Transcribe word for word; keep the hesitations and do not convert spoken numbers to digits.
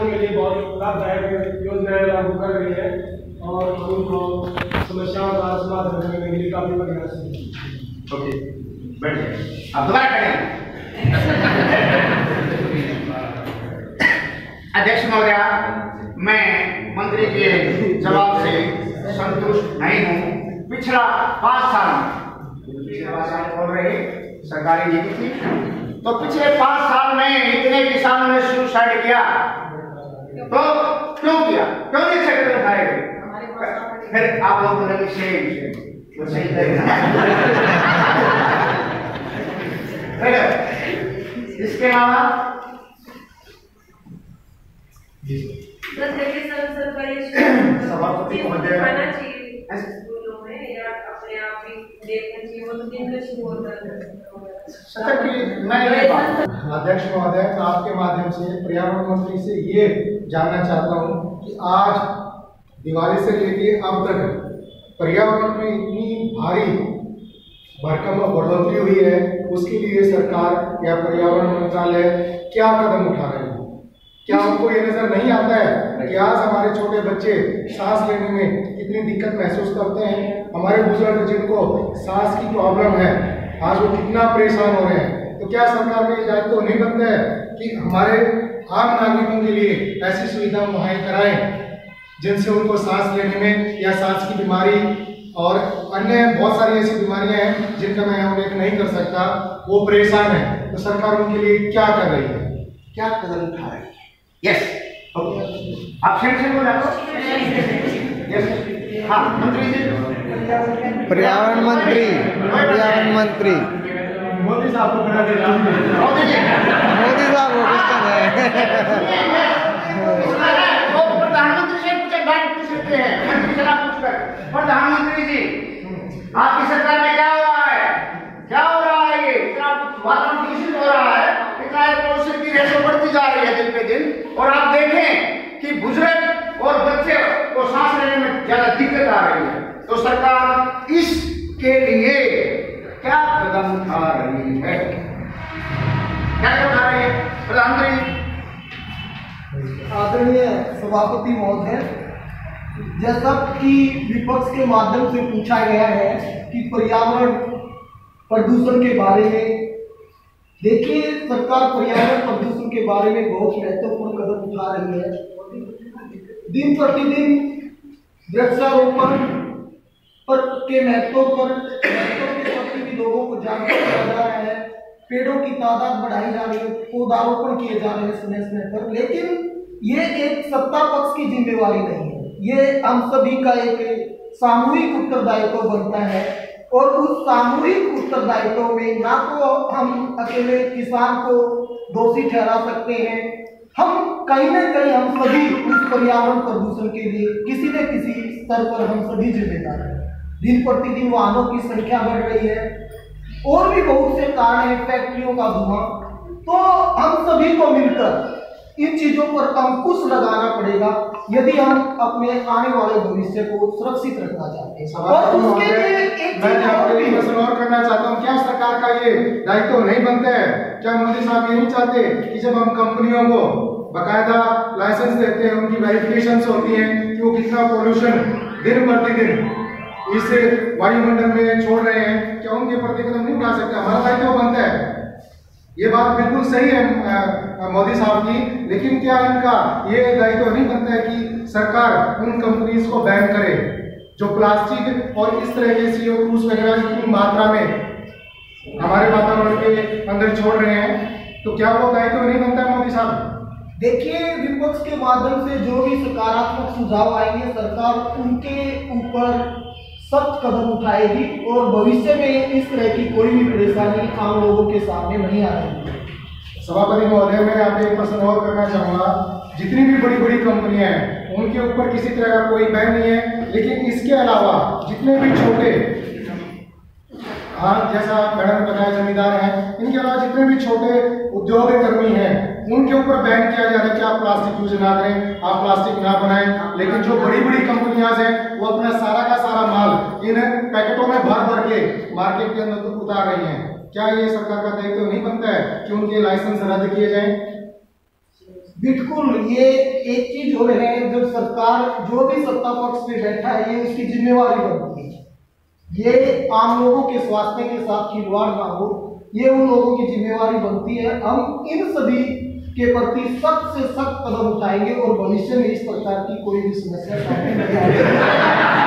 किसानों के लिए बहुत लाभदायक योजनाएं लागू कर रही है और उनको समस्याओं का समाधान करने के लिए काफी प्रयास है। ओके, बैठ जाइए, आप दोबारा खड़े हैं। अध्यक्ष महोदय, मैं मंत्री के जवाब से संतुष्ट नहीं हूँ। पिछला पाँच साल बोल रहे सरकारी नीति थी, तो पिछले पाँच साल में इतने किसानों ने सुसाइड किया, तो क्यों किया, क्यों नहीं से कदम उठाए गए? फिर आप लोगों ने सही तो सही इसके अलावा सभापति महोदय अध्यक्ष महोदय, आपके माध्यम से पर्यावरण मंत्री से ये जानना चाहता हूँ कि आज दिवाली से लेके अब तक पर्यावरण में इतनी भारी भरकम बढ़ोतरी हुई है, उसके लिए सरकार या पर्यावरण मंत्रालय क्या कदम उठा रहे हैं? क्या उनको ये नजर नहीं आता है कि आज हमारे छोटे बच्चे सांस लेने में कितनी दिक्कत महसूस करते हैं? हमारे बुजुर्ग जिनको सांस की प्रॉब्लम है, आज वो कितना परेशान हो रहे हैं। तो क्या सरकार का ये दायित्व तो नहीं बनता है कि हमारे आम नागरिकों के लिए ऐसी सुविधा मुहैया कराएं जिनसे उनको सांस लेने में या सांस की बीमारी और अन्य बहुत सारी ऐसी बीमारियां हैं जिनका मैं उल्लेख नहीं कर सकता, वो परेशान है। तो सरकार उनके लिए क्या कर रही है, क्या कदम उठा रही है? यस, ओके, आप शेर से बोला यस, हाँ मंत्री जी, पर्यावरण मंत्री, पर्यावरण मंत्री मोदी साहब को बना देना, मोदी जी, मोदी साहब को क्वेश्चन है। वो प्रधानमंत्री से पूछे, डायरेक्ट पूछ सकते हैं, मंत्री से ना पूछकर। प्रधानमंत्री जी, आपकी सरकार में क्या हो रहा है, क्या हो रहा है? ये इतना वातावरण दूषित हो रहा है, इतना प्रदूषण की रेशो बढ़ती जा रही है दिन पे दिन, और आप देखें कि बुजुर्ग और बच्चे को सांस लेने में ज्यादा दिक्कत आ रही है। तो सरकार इसके लिए क्या कदम उठा रही है, क्या कदम उठा रही है प्रधानमंत्री? आदरणीय सभापति महोदय, जैसा कि विपक्ष के माध्यम से पूछा गया है कि पर्यावरण प्रदूषण के बारे में, देखिए सरकार पर्यावरण प्रदूषण के बारे में बहुत महत्वपूर्ण कदम उठा रही है। दिन प्रतिदिन वृक्षारोपण पर के महत्व पर महत्व के प्रति भी लोगों को जागरूक किया जा रहा है, पेड़ों की तादाद बढ़ाई जा रही है, पौधारोपण किए जा रहे हैं समय समय पर। लेकिन ये एक सत्ता पक्ष की जिम्मेवारी नहीं है, ये हम सभी का एक सामूहिक उत्तरदायित्व बनता है। और उस सामूहिक उत्तरदायित्व में ना तो हम अकेले किसान को दोषी ठहरा सकते हैं, हम कहीं ना कहीं हम सभी उस पर्यावरण प्रदूषण के लिए किसी न किसी स्तर पर हम सभी जिम्मेदार हैं। दिन प्रतिदिन वाहनों की संख्या बढ़ रही है और भी बहुत से कारण है, फैक्ट्रियों का धुआं। तो हम सभी को मिलकर इन चीजों पर अंकुश लगाना पड़ेगा यदि हम अपने आने वाले भविष्य को सुरक्षित रखना चाहते हैं। और उसके लिए एक मैं आपके लिए प्रश्न और करना चाहता हूँ, क्या सरकार का ये दायित्व तो नहीं बनता है? क्या मोदी साहब ये नहीं चाहते कि जब हम कंपनियों को बकायदा लाइसेंस देते हैं, उनकी वेरिफिकेशन होती है कि वो कितना पोल्यूशन दिन प्रतिदिन इस वायुमंडल में छोड़ रहे हैं, क्या उनके प्रति कदम नहीं उठा सकते? हमारा दायित्व बनता है, ये बात बिल्कुल सही है मोदी साहब की, लेकिन क्या इनका ये दायित्व नहीं बनता है कि सरकार उन कंपनीज को बैन करे जो प्लास्टिक और इस तरह के सी ओ टू वगैरह की मात्रा में हमारे वातावरण के अंदर छोड़ रहे हैं? तो क्या वो दायित्व नहीं बनता है मोदी साहब? देखिए, विपक्ष के माध्यम से जो भी सकारात्मक सुझाव आएंगे सरकार उनके ऊपर सख्त कदम उठाएगी और भविष्य में इस तरह की कोई भी परेशानी आम लोगों के सामने नहीं आएगी। सभापति महोदय, मैं आपसे एक प्रश्न और करना चाहूँगा। जितनी भी बड़ी बड़ी कंपनियां हैं उनके ऊपर किसी तरह का कोई बैन नहीं है, लेकिन इसके अलावा जितने भी छोटे, हाँ जैसा मैडम ने बताया जमींदार हैं, इनके अलावा जितने भी छोटे उद्योग कर्मी हैं उनके ऊपर बैन किया जा रहा है कि आप प्लास्टिक यूज ना करें, आप प्लास्टिक ना बनाएं। लेकिन जो बड़ी बड़ी कंपनियां हैं वो अपना सारा का सारा माल इन पैकेटों में भर भर के मार्केट के अंदर उतार रही हैं। क्या ये सरकार का दायित्व नहीं बनता है कि उनके लाइसेंस रद्द किए जाएं? बिल्कुल, ये एक चीज हो रही है, जब सरकार जो भी सत्ता पक्ष में बैठा है ये उसकी जिम्मेवारी बनती है, ये आम लोगों के स्वास्थ्य के साथ खिलवाड़ ना हो, ये उन लोगों की जिम्मेवारी बनती है। हम इन सभी के प्रति सख्त से सख्त कदम उठाएंगे और भविष्य में इस प्रकार की कोई भी समस्या सामने नहीं आएगी।